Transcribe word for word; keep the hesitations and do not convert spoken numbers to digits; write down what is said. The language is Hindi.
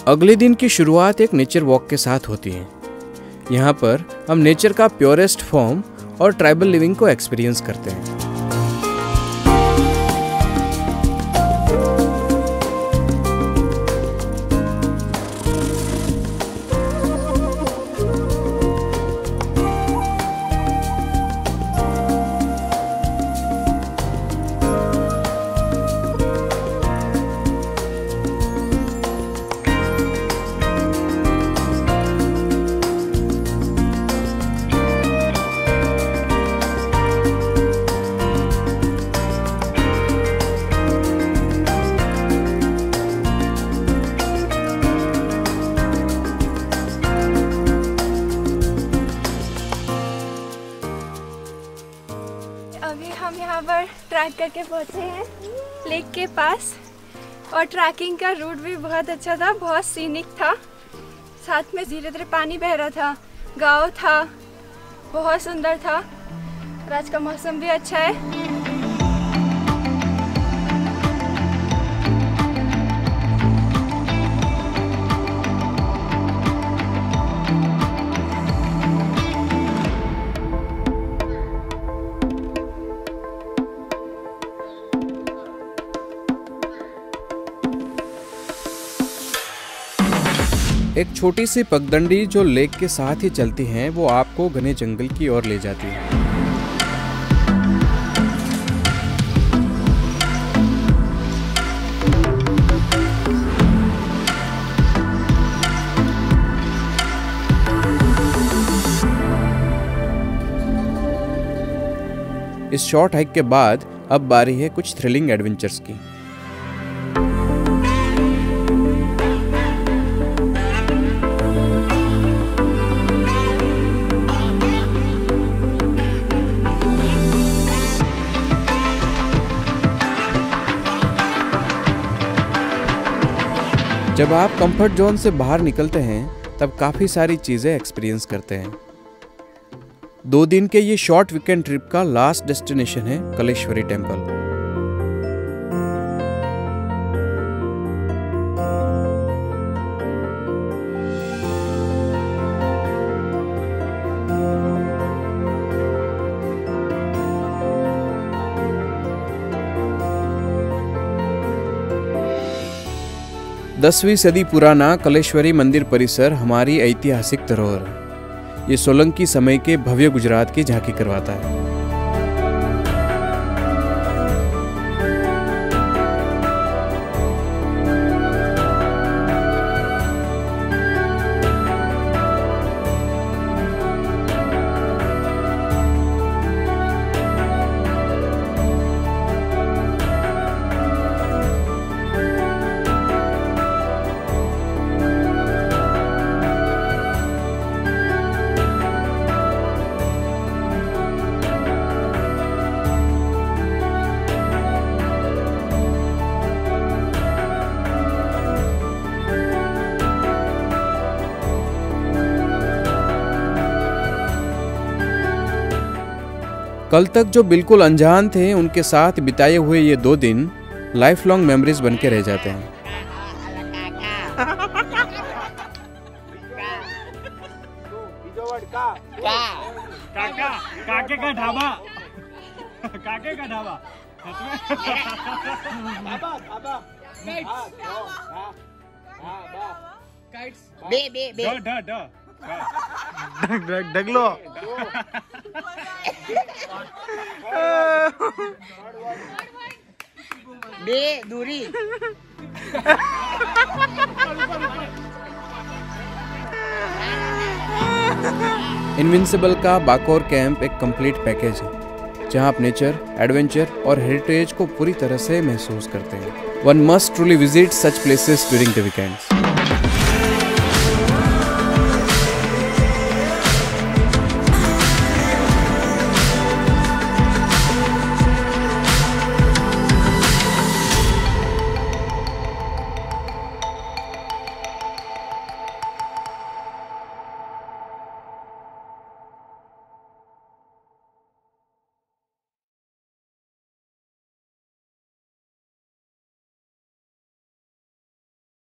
अगले दिन की शुरुआत एक नेचर वॉक के साथ होती है। यहाँ पर हम नेचर का प्योरेस्ट फॉर्म और ट्राइबल लिविंग को एक्सपीरियंस करते हैं। अभी हम यहाँ पर ट्रैक करके पहुँचे हैं लेक के पास और ट्रैकिंग का रूट भी बहुत अच्छा था, बहुत सीनिक था। साथ में धीरे धीरे पानी बह रहा था, गाँव था, बहुत सुंदर था और आज का मौसम भी अच्छा है। एक छोटी सी पगडंडी जो लेक के साथ ही चलती हैं, वो आपको घने जंगल की ओर ले जाती है। इस शॉर्ट हाइक के बाद अब बारी है कुछ थ्रिलिंग एडवेंचर्स की। जब आप कंफर्ट जोन से बाहर निकलते हैं तब काफ़ी सारी चीज़ें एक्सपीरियंस करते हैं। दो दिन के ये शॉर्ट वीकेंड ट्रिप का लास्ट डेस्टिनेशन है कलेश्वरी टेम्पल। दसवीं सदी पुराना कलेश्वरी मंदिर परिसर हमारी ऐतिहासिक धरोहर है। ये सोलंकी समय के भव्य गुजरात की झांकी करवाता है। कल तक जो बिल्कुल अनजान थे, उनके साथ बिताए हुए ये दो दिन लाइफ लॉन्ग मेमोरीज बन के रह जाते हैं। काका, काके का ढाबा, काके का ढाबा। बे बे बे ड ड ड डग डगलो। बे दूरी। इनविंसिबल का बाकोर कैंप एक कंप्लीट पैकेज है, जहां आप नेचर, एडवेंचर और हेरिटेज को पूरी तरह से महसूस करते हैं। One must truly visit such places during the weekends.